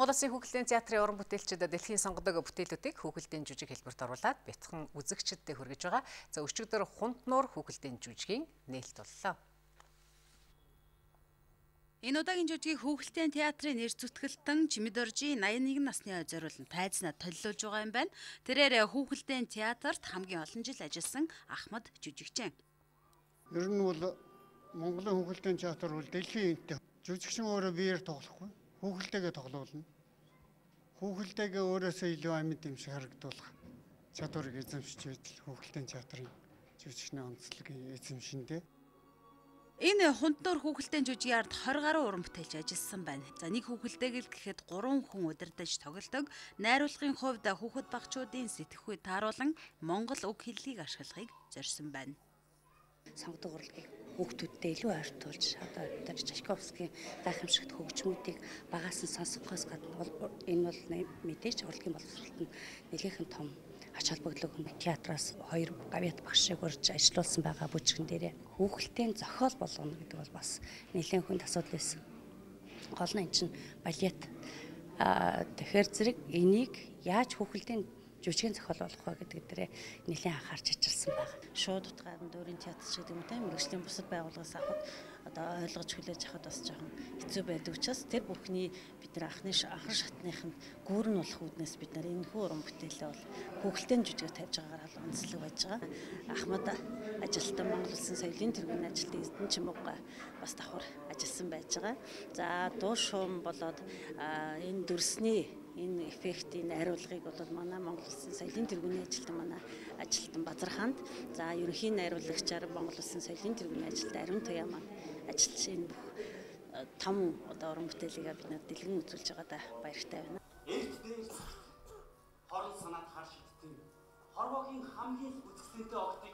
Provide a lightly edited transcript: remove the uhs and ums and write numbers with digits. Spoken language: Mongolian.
Монгол Улсын хүүхэлдэйн театрын уран бүтээлчид дэлхийн сонгодог бүтээлүүдийг хүүхэлдэйн жүжиг хэлбэрт оруулаад бяцхан үзэгчдэд хүргэж байгаа. За өчигдөр Хунтнуур хүүхэлдэйн жүжигийн нээлт боллоо. Энэ удаагийн жүжигийг хүүхэлдэйн театрын нэр зүтгэлтэн Чимэд Оржи 81 насны ой зориулан тайзнаад төлөвлөж байгаа юм байна. Тэрээр хүүхэлдэйн театрт хамгийн олон жил ажилласан Ахмад жүжигчин. Ер нь бол Монголын хүүхэлдэйн театр бол дэлхийн энэтэй. Жүжигчин өөрөө биеэр тоглохгүй. Хүүхэлдэйгээ тоглоулна. Хүүхэлдэйгээ өөрөөсөө илүү амьд юм шиг харагдуулах чадварыг эзэмшиж байж хүүхэлдэйн театрын жүжигчний онцлогийн эзэмшиндээ. Энэ Хунтнуур хүүхэлдэйн жүжигийн ард 20 гаруй уран бүтээлч ажилласан байна. За нэг хүүхэлдэйг л гэхэд 3 хүн удирдах тоглодог. Найруулгын хувьд хүүхэд багчуудын сэтгэхүй тааруулан монгол үг хэллэгийг ашиглахыг зорьсон байна. Сонгодог урлагийг хүүхдүүдтэй илүү ойртуулж одоо Чайковскийн гайхамшигт хөгжмүүдийг багаас нь сонсохоос гадна энэ бол мэдээж урлагийн боловсролтод нэлээхэн том ач холбогдлого театраас 2 гавьяат багшийг урьж ажиллуулсан байгаа бүжгэн дээрээ хүүхэлдэйн зохиол болгоно гэдэг бол бас нэлээд хүнд асуудал байсан. Гол нь эн чинь балет. Тэгэхээр зэрэг энийг яаж хүүхэлдэйн жүжигийн зохиол болох вэ гэдэг дээрээ нэлээд анхаарч ажилласан байна. Шууд утгаараа дөрийн театр шиг юм те мэргэжлийн бусад байгууллагаас авахд одоо ойлгож хүлээж авахд бас жоохон хэцүү байдаг учраас тэр бүхний бид нар анхан шатныхын гүүр нь болох үүднээс бид нар энэ хүү уран бүтээлээ бол хүүхэлдэйн жүжигээр тавьж байгаагаар л онцлог байж байгаа. Ахмад ажилтан Монгол Улсын соёлын тэргүүний ажилтны Эрдэнэ Чимэг бас давхар ажилласан байж байгаа. За дуу шуум болоод энэ дүрсний энэ эффектийн хариулгыг бол манай Монгол Улсын соёлын тэргүүний ажилтан Базарханд за ерөнхий найруулагчаар Монгол Улсын соёлын тэргүүний ажилтан Ариун Туяа маань ажиллаж энэ бүх том одоо уран бүтээлийг бид нар дэлгэн үзүүлж байгаадаа баяртай байна. Хорол санаад хар шидтэн хорвоогийн хамгийн үзэсгэлэнтэй огтыг